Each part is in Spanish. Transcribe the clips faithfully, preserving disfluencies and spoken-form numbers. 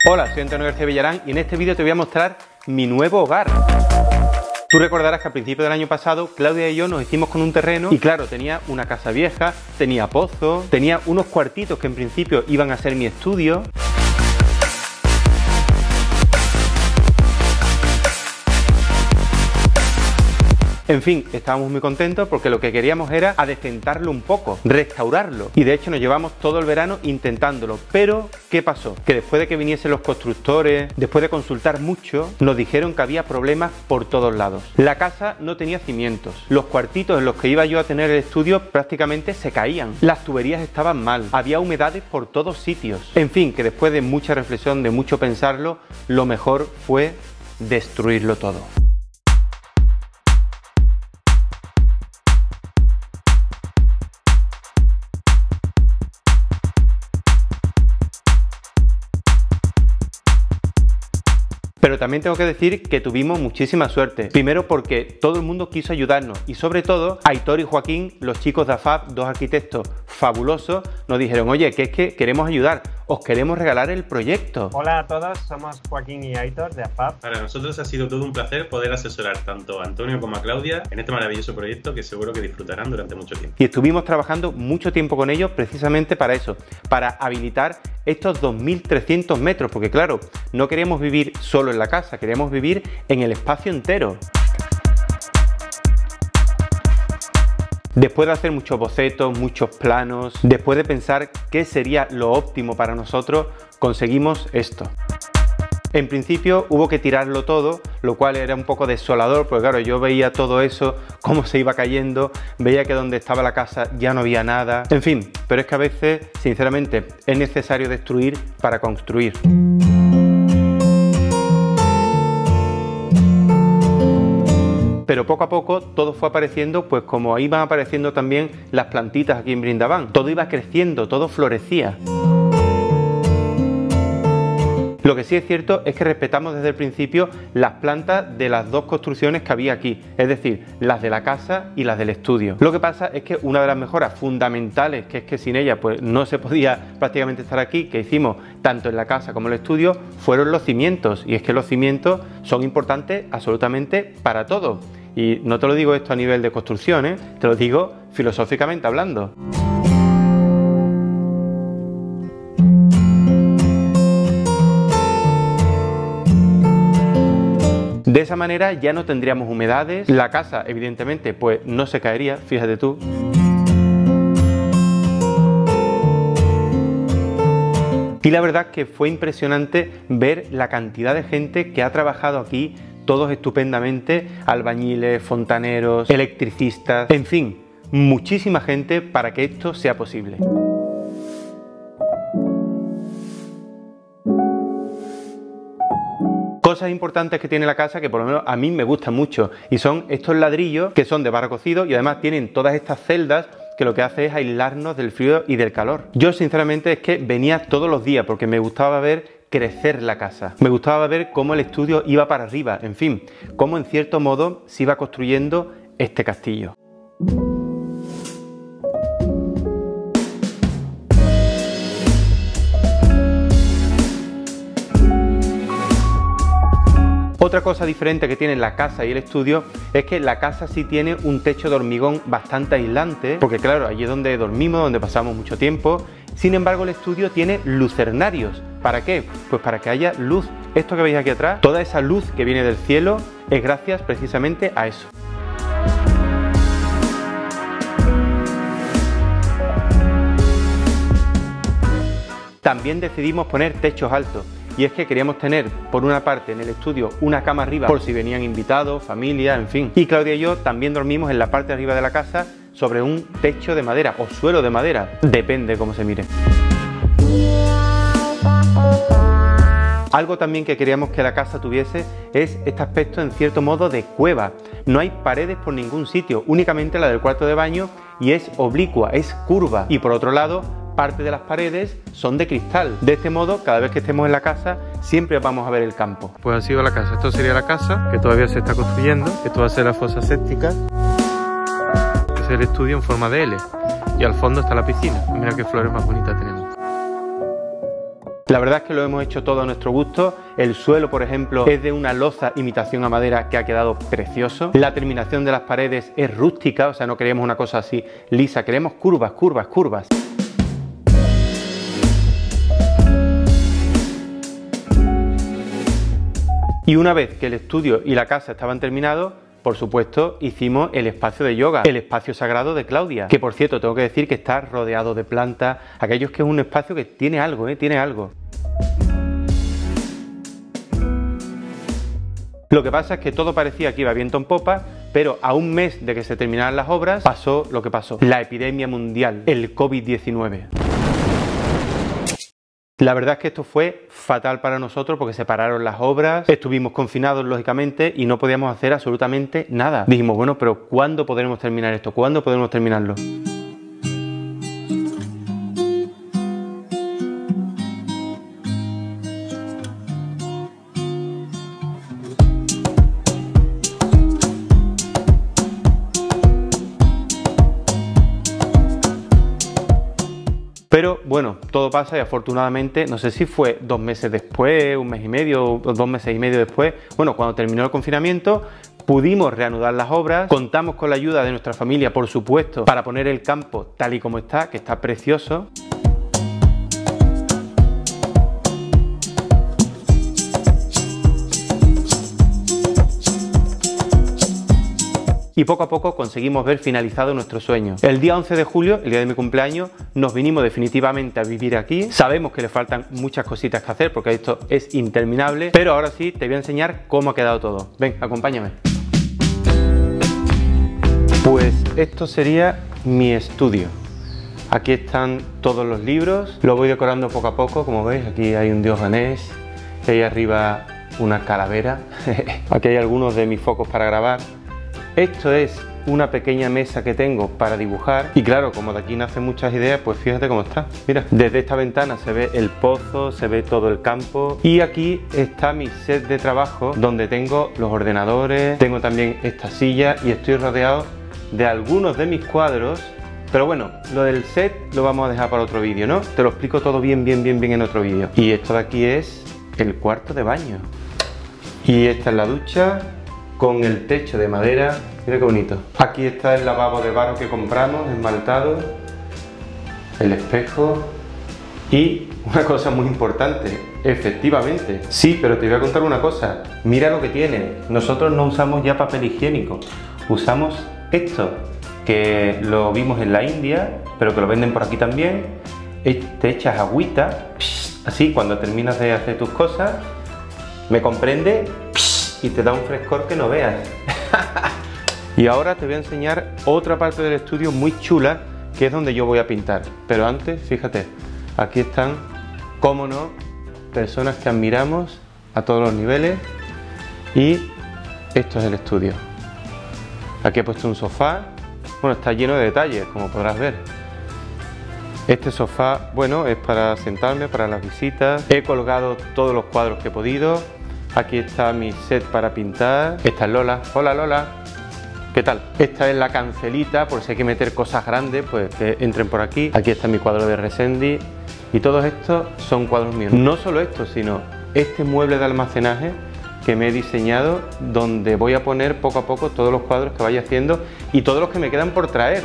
Hola, soy Antonio García Villarán y en este vídeo te voy a mostrar mi nuevo hogar. Tú recordarás que al principio del año pasado Claudia y yo nos hicimos con un terreno y claro, tenía una casa vieja, tenía pozo, tenía unos cuartitos que en principio iban a ser mi estudio. En fin, estábamos muy contentos porque lo que queríamos era adecentarlo un poco, restaurarlo. Y de hecho nos llevamos todo el verano intentándolo. Pero, ¿qué pasó? Que después de que viniesen los constructores, después de consultar mucho, nos dijeron que había problemas por todos lados. La casa no tenía cimientos. Los cuartitos en los que iba yo a tener el estudio prácticamente se caían. Las tuberías estaban mal. Había humedades por todos sitios. En fin, que después de mucha reflexión, de mucho pensarlo, lo mejor fue destruirlo todo. Pero también tengo que decir que tuvimos muchísima suerte. Primero porque todo el mundo quiso ayudarnos y sobre todo Aitor y Joaquín, los chicos de A F A P, dos arquitectos fabulosos, nos dijeron, oye, que es que queremos ayudar, os queremos regalar el proyecto. Hola a todos, somos Joaquín y Aitor de A F A P. Para nosotros ha sido todo un placer poder asesorar tanto a Antonio como a Claudia en este maravilloso proyecto que seguro que disfrutarán durante mucho tiempo. Y estuvimos trabajando mucho tiempo con ellos precisamente para eso, para habilitar estos dos mil trescientos metros, porque claro, no queríamos vivir solo en la casa, queríamos vivir en el espacio entero. Después de hacer muchos bocetos, muchos planos, después de pensar qué sería lo óptimo para nosotros, conseguimos esto. En principio hubo que tirarlo todo, lo cual era un poco desolador, porque claro, yo veía todo eso, cómo se iba cayendo, veía que donde estaba la casa ya no había nada. En fin, pero es que a veces, sinceramente, es necesario destruir para construir. Pero poco a poco todo fue apareciendo, pues como iban apareciendo también las plantitas aquí en Brindavan. Todo iba creciendo, todo florecía. Lo que sí es cierto es que respetamos desde el principio las plantas de las dos construcciones que había aquí, es decir, las de la casa y las del estudio. Lo que pasa es que una de las mejoras fundamentales, que es que sin ella pues no se podía prácticamente estar aquí, que hicimos tanto en la casa como en el estudio, fueron los cimientos. Y es que los cimientos son importantes absolutamente para todo. Y no te lo digo esto a nivel de construcción, ¿eh? Te lo digo filosóficamente hablando. De esa manera ya no tendríamos humedades, la casa evidentemente pues no se caería, fíjate tú. Y la verdad que fue impresionante ver la cantidad de gente que ha trabajado aquí, todos estupendamente, albañiles, fontaneros, electricistas, en fin, muchísima gente para que esto sea posible. Cosas importantes que tiene la casa que por lo menos a mí me gustan mucho y son estos ladrillos que son de barro cocido y además tienen todas estas celdas que lo que hace es aislarnos del frío y del calor. Yo sinceramente es que venía todos los días porque me gustaba ver crecer la casa. Me gustaba ver cómo el estudio iba para arriba, en fin, cómo en cierto modo se iba construyendo este castillo. Otra cosa diferente que tiene la casa y el estudio es que la casa sí tiene un techo de hormigón bastante aislante, porque claro, allí es donde dormimos, donde pasamos mucho tiempo. Sin embargo, el estudio tiene lucernarios. ¿Para qué? Pues para que haya luz. Esto que veis aquí atrás, toda esa luz que viene del cielo es gracias precisamente a eso. También decidimos poner techos altos. Y es que queríamos tener, por una parte, en el estudio una cama arriba por si venían invitados, familia, en fin. Y Claudia y yo también dormimos en la parte de arriba de la casa sobre un techo de madera o suelo de madera, depende cómo se mire. Algo también que queríamos que la casa tuviese es este aspecto en cierto modo de cueva. No hay paredes por ningún sitio, únicamente la del cuarto de baño y es oblicua, es curva. Y por otro lado, parte de las paredes son de cristal. De este modo, cada vez que estemos en la casa, siempre vamos a ver el campo. Pues así va la casa. Esto sería la casa, que todavía se está construyendo. Esto va a ser la fosa séptica. Este es el estudio en forma de L. Y al fondo está la piscina. Mira qué flores más bonitas tenemos. La verdad es que lo hemos hecho todo a nuestro gusto. El suelo, por ejemplo, es de una loza imitación a madera que ha quedado precioso. La terminación de las paredes es rústica, o sea, no queremos una cosa así lisa, queremos curvas, curvas, curvas. Y una vez que el estudio y la casa estaban terminados, por supuesto, hicimos el espacio de yoga, el espacio sagrado de Claudia, que por cierto tengo que decir que está rodeado de plantas, aquello que es un espacio que tiene algo, ¿eh? Tiene algo. Lo que pasa es que todo parecía que iba viento en popa, pero a un mes de que se terminaran las obras, pasó lo que pasó. La epidemia mundial, el COVID diecinueve. La verdad es que esto fue fatal para nosotros porque se pararon las obras, estuvimos confinados lógicamente y no podíamos hacer absolutamente nada. Dijimos, bueno, pero ¿cuándo podremos terminar esto? ¿Cuándo podremos terminarlo? Pero bueno, todo pasa y afortunadamente, no sé si fue dos meses después, un mes y medio, o dos meses y medio después, bueno, cuando terminó el confinamiento, pudimos reanudar las obras, contamos con la ayuda de nuestra familia, por supuesto, para poner el campo tal y como está, que está precioso. Y poco a poco conseguimos ver finalizado nuestro sueño. El día once de julio, el día de mi cumpleaños, nos vinimos definitivamente a vivir aquí. Sabemos que le faltan muchas cositas que hacer porque esto es interminable, pero ahora sí te voy a enseñar cómo ha quedado todo. Ven, acompáñame. Pues esto sería mi estudio. Aquí están todos los libros, lo voy decorando poco a poco, como veis, aquí hay un dios Ganesh, y ahí arriba una calavera. Aquí hay algunos de mis focos para grabar. Esto es una pequeña mesa que tengo para dibujar y claro, como de aquí nacen muchas ideas, pues fíjate cómo está. Mira, desde esta ventana se ve el pozo, se ve todo el campo y aquí está mi set de trabajo donde tengo los ordenadores, tengo también esta silla y estoy rodeado de algunos de mis cuadros. Pero bueno, lo del set lo vamos a dejar para otro vídeo, ¿no? Te lo explico todo bien, bien, bien, bien en otro vídeo. Y esto de aquí es el cuarto de baño. Y esta es la ducha con el techo de madera, mira qué bonito. Aquí está el lavabo de barro que compramos, esmaltado, el espejo y una cosa muy importante, efectivamente. Sí, pero te voy a contar una cosa, mira lo que tiene. Nosotros no usamos ya papel higiénico, usamos esto, que lo vimos en la India, pero que lo venden por aquí también. Te echas agüita, así cuando terminas de hacer tus cosas, ¿me comprende? Y te da un frescor que no veas. Y ahora te voy a enseñar otra parte del estudio muy chula, que es donde yo voy a pintar. Pero antes, fíjate, aquí están, cómo no, personas que admiramos a todos los niveles. Y esto es el estudio. Aquí he puesto un sofá, bueno, está lleno de detalles, como podrás ver. Este sofá, bueno, es para sentarme, para las visitas. He colgado todos los cuadros que he podido. Aquí está mi set para pintar. Esta es Lola. Hola Lola. ¿Qué tal? Esta es la cancelita, por si hay que meter cosas grandes, pues que entren por aquí. Aquí está mi cuadro de Resendi. Y todos estos son cuadros míos. No solo esto, sino este mueble de almacenaje que me he diseñado, donde voy a poner poco a poco todos los cuadros que vaya haciendo y todos los que me quedan por traer.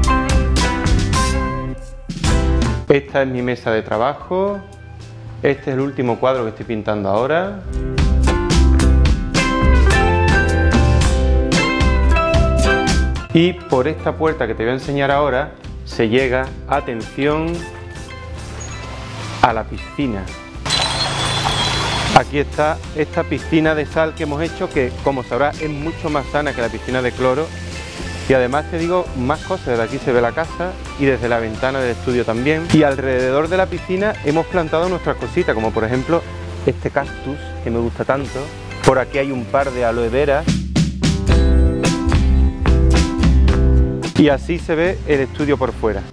Esta es mi mesa de trabajo. Este es el último cuadro que estoy pintando ahora. Y por esta puerta que te voy a enseñar ahora se llega, atención, a la piscina. Aquí está esta piscina de sal que hemos hecho, que como sabrás es mucho más sana que la piscina de cloro. Y además te digo más cosas, desde aquí se ve la casa y desde la ventana del estudio también. Y alrededor de la piscina hemos plantado nuestras cositas, como por ejemplo este cactus que me gusta tanto. Por aquí hay un par de aloe vera. Y así se ve el estudio por fuera.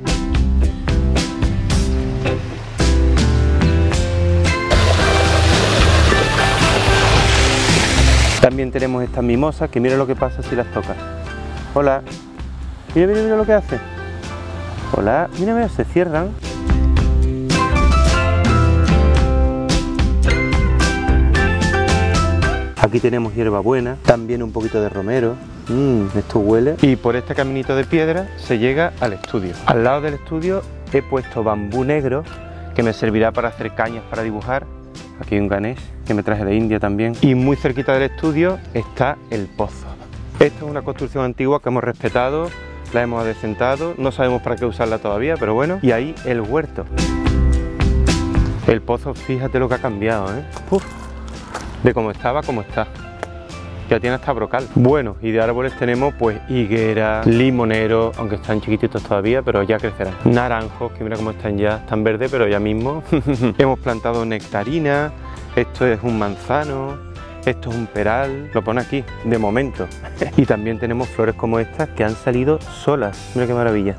También tenemos estas mimosas, que mira lo que pasa si las tocas. Hola. Mira, mira, mira lo que hace. Hola. Mira, mira, se cierran. Aquí tenemos hierbabuena, también un poquito de romero. Mmm, esto huele. Y por este caminito de piedra se llega al estudio. Al lado del estudio he puesto bambú negro que me servirá para hacer cañas para dibujar. Aquí hay un ganés que me traje de India también. Y muy cerquita del estudio está el pozo. Esta es una construcción antigua que hemos respetado, la hemos adecentado, no sabemos para qué usarla todavía, pero bueno. Y ahí el huerto. El pozo, fíjate lo que ha cambiado, ¿eh? Uf, de cómo estaba, cómo está. Ya tiene hasta brocal. Bueno, y de árboles tenemos pues higuera, limonero, aunque están chiquititos todavía, pero ya crecerán. Naranjos, que mira cómo están ya, están verdes, pero ya mismo. Hemos plantado nectarina, esto es un manzano, esto es un peral, lo pone aquí, de momento. Y también tenemos flores como estas que han salido solas, mira qué maravilla.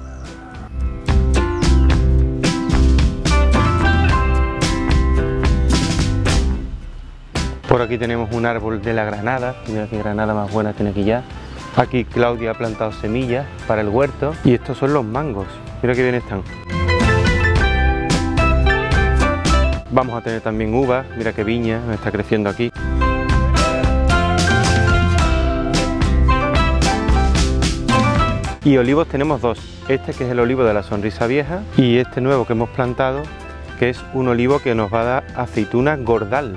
Por aquí tenemos un árbol de la granada, mira qué granada más buena tiene aquí ya. Aquí Claudia ha plantado semillas para el huerto y estos son los mangos, mira qué bien están. Vamos a tener también uvas, mira qué viña me está creciendo aquí. Y olivos tenemos dos, este que es el olivo de la sonrisa vieja y este nuevo que hemos plantado que es un olivo que nos va a dar aceituna gordal.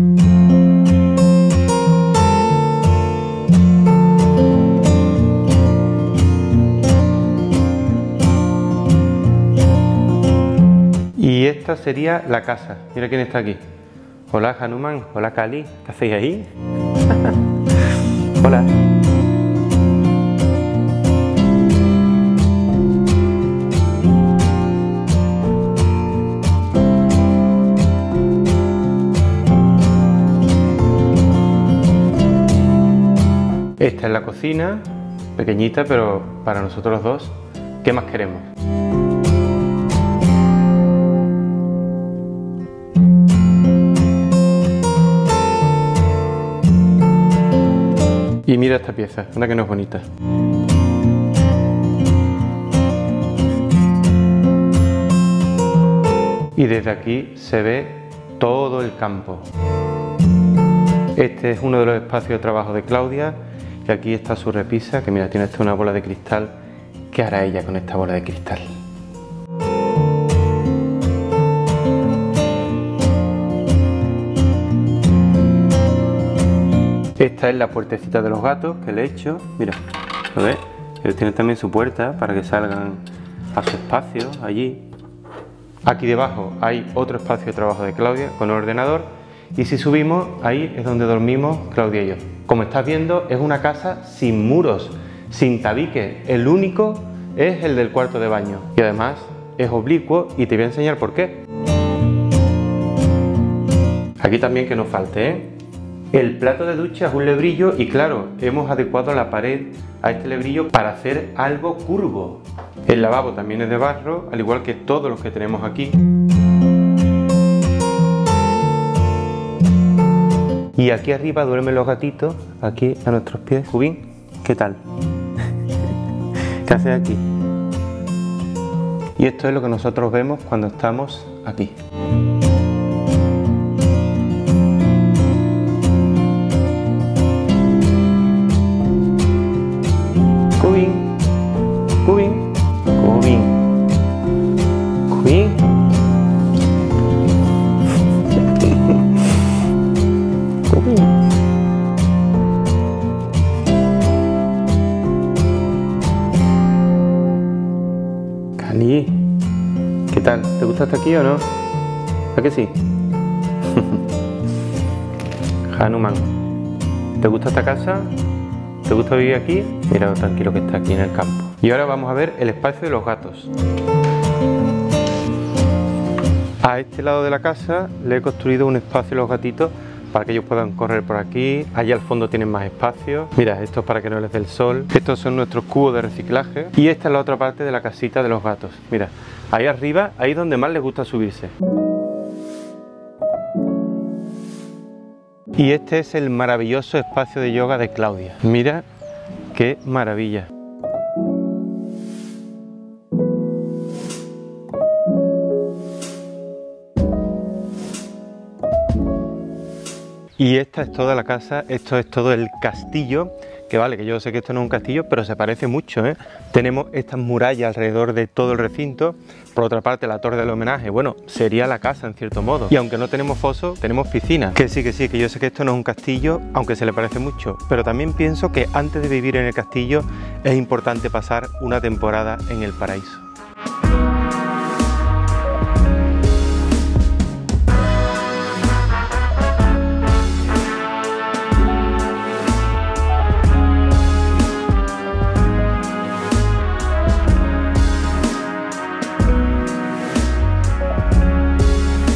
Y esta sería la casa. Mira quién está aquí. Hola Hanuman, hola Kali, ¿qué hacéis ahí? Hola. Esta es la cocina, pequeñita, pero para nosotros dos, ¿qué más queremos? Y mira esta pieza, una que no es bonita. Y desde aquí se ve todo el campo. Este es uno de los espacios de trabajo de Claudia y aquí está su repisa, que mira, tiene esta una bola de cristal. ¿Qué hará ella con esta bola de cristal? Esta es la puertecita de los gatos que le he hecho, mira, ¿lo ves? Ellos tienen también su puerta para que salgan a su espacio allí. Aquí debajo hay otro espacio de trabajo de Claudia con un ordenador y si subimos, ahí es donde dormimos Claudia y yo. Como estás viendo, es una casa sin muros, sin tabique, el único es el del cuarto de baño y además es oblicuo y te voy a enseñar por qué. Aquí también que no falte, ¿eh? El plato de ducha es un lebrillo y claro, hemos adecuado la pared a este lebrillo para hacer algo curvo. El lavabo también es de barro, al igual que todos los que tenemos aquí. Y aquí arriba duermen los gatitos, aquí a nuestros pies. Cubín, ¿qué tal? ¿Qué haces aquí? Y esto es lo que nosotros vemos cuando estamos aquí. Cubín, Cubín, Cubín, Cubín. Cubín. Cali, ¿qué tal? ¿Te gusta estar aquí o no? ¿A que sí? Hanuman, ¿te gusta esta casa? ¿Te gusta vivir aquí? Mira lo tranquilo que está aquí en el campo. Y ahora vamos a ver el espacio de los gatos. A este lado de la casa le he construido un espacio a los gatitos para que ellos puedan correr por aquí. Allá al fondo tienen más espacio. Mira, esto es para que no les dé el sol. Estos son nuestros cubos de reciclaje. Y esta es la otra parte de la casita de los gatos. Mira, ahí arriba, ahí es donde más les gusta subirse. Y este es el maravilloso espacio de yoga de Claudia. Mira qué maravilla. Y esta es toda la casa, esto es todo el castillo, que vale, que yo sé que esto no es un castillo, pero se parece mucho, ¿eh? Tenemos estas murallas alrededor de todo el recinto. Por otra parte, la torre del homenaje, bueno, sería la casa en cierto modo. Y aunque no tenemos foso, tenemos piscina. Que sí, que sí, que yo sé que esto no es un castillo, aunque se le parece mucho. Pero también pienso que antes de vivir en el castillo es importante pasar una temporada en el paraíso.